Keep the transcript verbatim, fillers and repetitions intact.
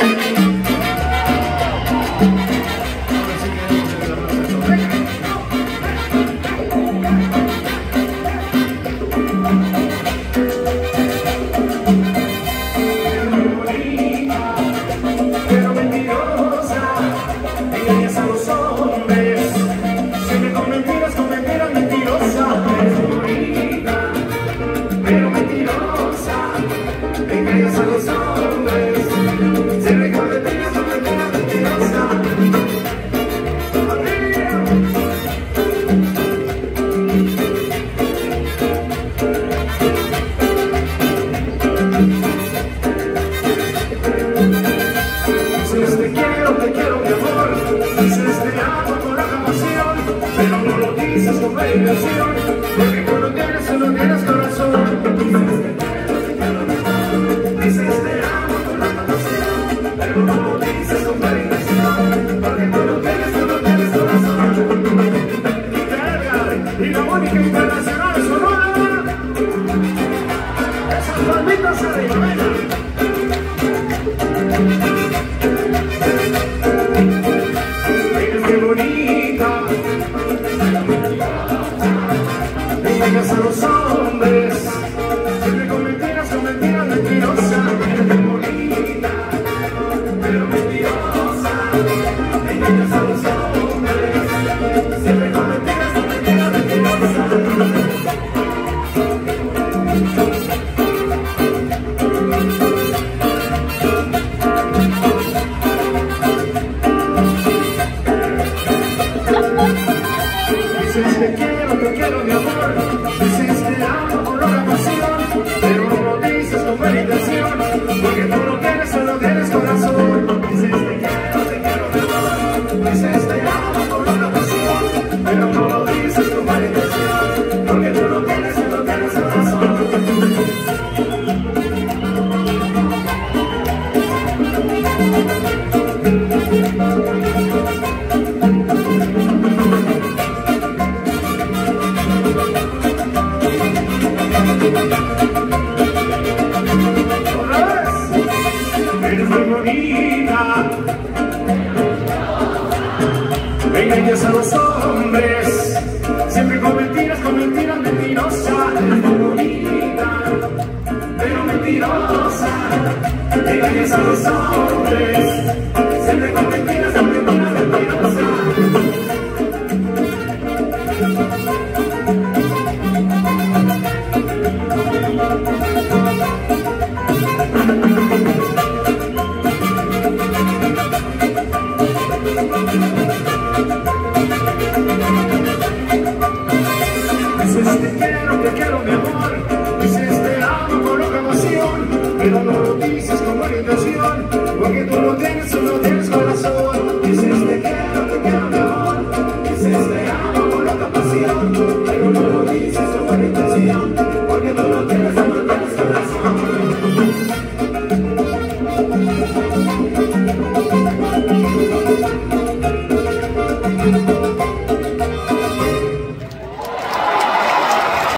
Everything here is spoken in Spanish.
Porque tú no tienes, solo tienes corazón. Dices te amo con la pasión, pero no lo dices con predicación. Porque tú no tienes, solo tienes corazón. Y carga, y la única internacional sonora. Esas palmitas arriba, venga. Mira qué bonita. Engañas a los hombres, siempre con mentiras, con mentiras mentirosas. Eres muy bonita, pero mentirosa. Engañas a los hombres, siempre con mentiras, con mentiras mentirosas. Dices te quiero, te quiero mi amor. Dices te amo con loca pasión, pero no lo dices con buena intención. Porque tú no tienes, solo tienes corazón. Dices te quiero, te quiero mi amor. Dices te amo con loca pasión, pero no lo dices con buena intención. Porque tú no tienes, solo tienes corazón. Eres muy bonita, engañas a los hombres, siempre con mentiras, con mentiras mentirosas. Eres muy bonita, pero mentirosa, engañas a los hombres, siempre con mentiras, con mentiras mentirosas. Dices te quiero, te quiero mi amor. Dices te amo con loca pasión, pero no lo dices con buena intención. Porque tú no tienes, solo tienes